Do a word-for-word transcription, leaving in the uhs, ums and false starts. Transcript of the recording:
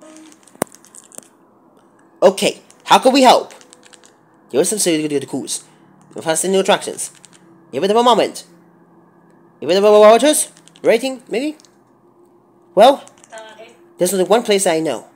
Okay, how can we help? Give us some good clues. We'll find some new attractions. Give it a moment. Give it a waters? Rating, maybe? Well, there's only one place I know.